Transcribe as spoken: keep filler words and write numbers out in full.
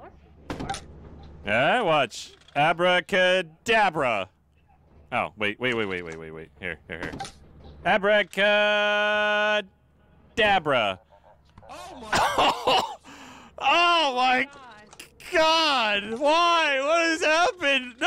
Yeah, watch. Abracadabra. Oh, wait, wait, wait, wait, wait, wait, wait. Here, here, here. Abracadabra. Oh my Oh, oh my God! Why? What has happened?